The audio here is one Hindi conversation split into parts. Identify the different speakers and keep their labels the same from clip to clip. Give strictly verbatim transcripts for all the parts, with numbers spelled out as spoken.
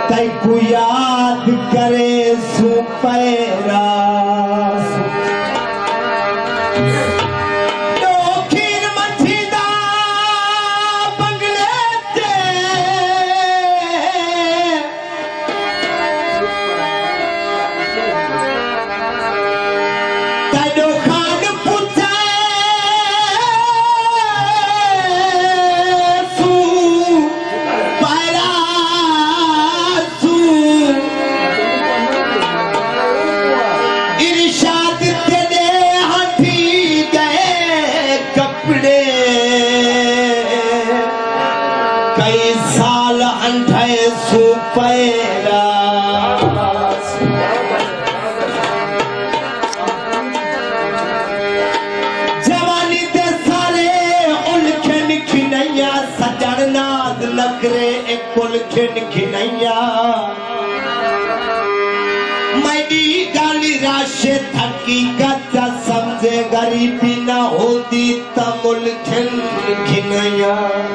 Speaker 1: तैको याद करे सुपैरा डोखीर मठीदा बंगले ते तैडो खान पुछे सू पैरा सू इरशाद तेरे हाथी गए कपड़े कई साल अंठे सू पैरा जवानी ते सारे उलखन खिनैया सजन नाद नखरे एक उलखन खिनैया मैडी गाली राशे हकीकत समझे गरीबी न होती तमुल खिन खिनैया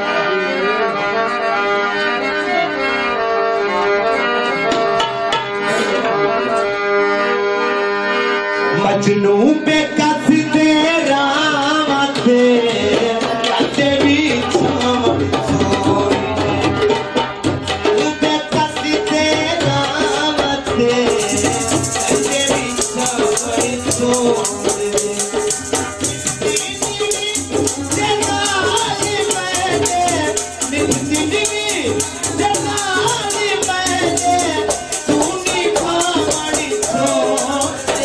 Speaker 1: मजनू बेकस तेरा माथे कते भी छावड़ छोड़ बेकस तेरा माथे कते भी छावड़ छोड़ जलाली मैंने जिंदगी जलाली मैंने तूने छावड़ छोड़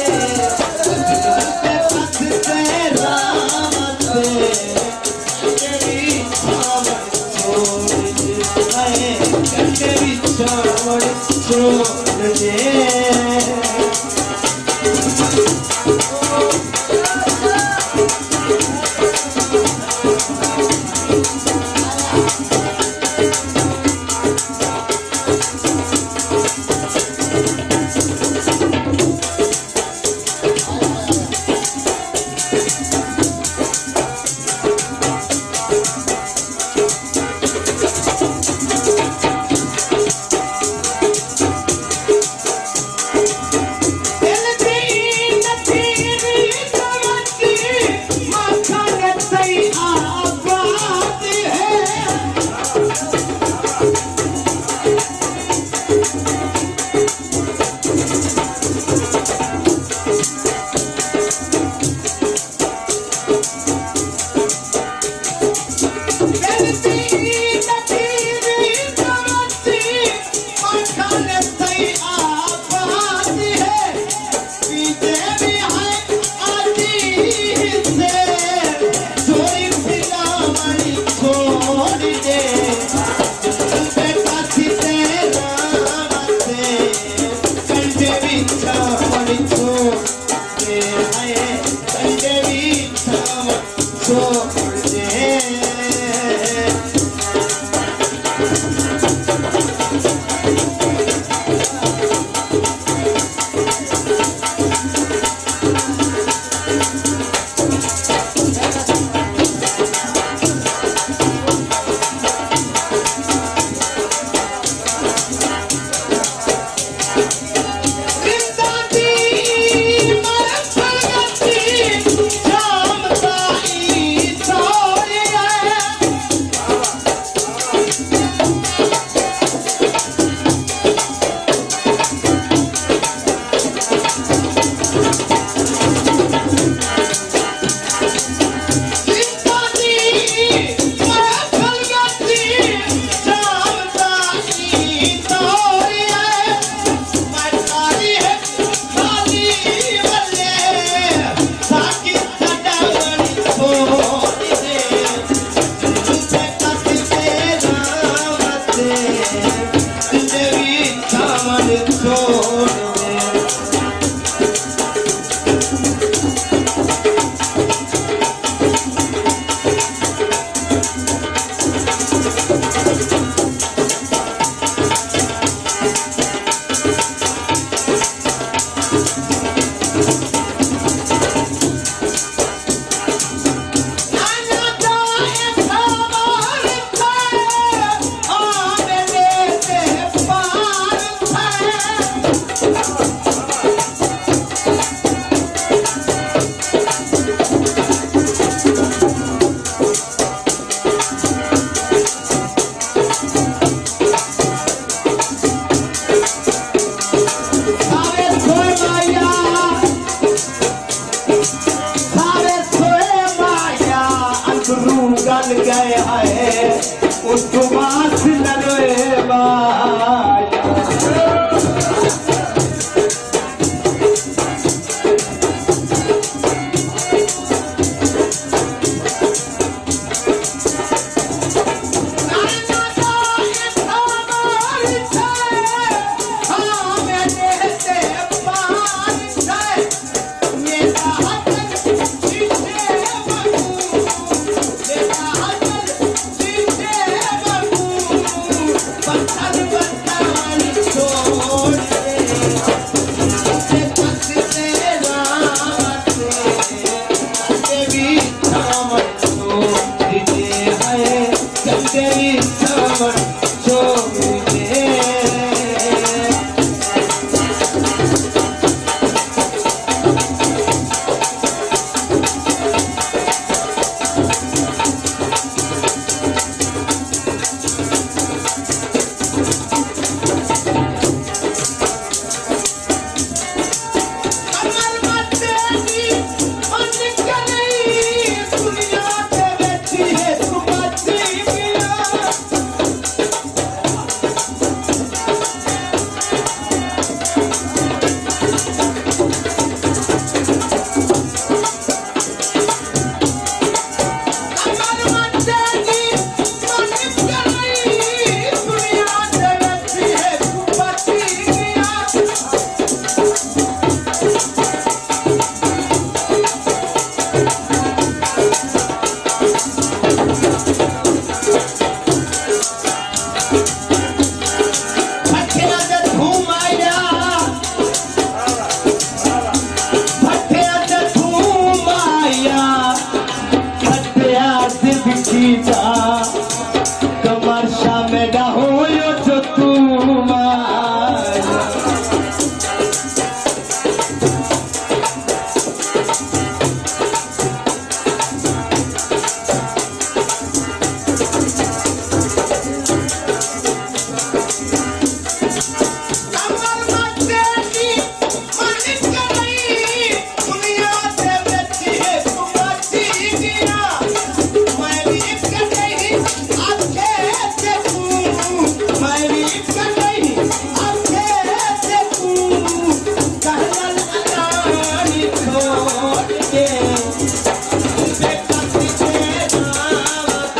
Speaker 1: छोड़ दे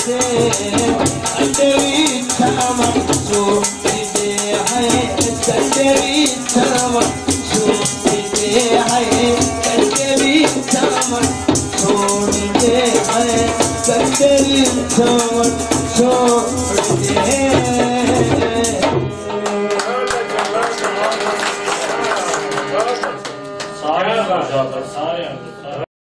Speaker 1: कंडवी छावा छोड़ते हैं कंडवी छावा छोड़ते हैं कंडवी छावा छोड़ते हैं कंडवी छावा छोड़ते हैं
Speaker 2: सारे सारे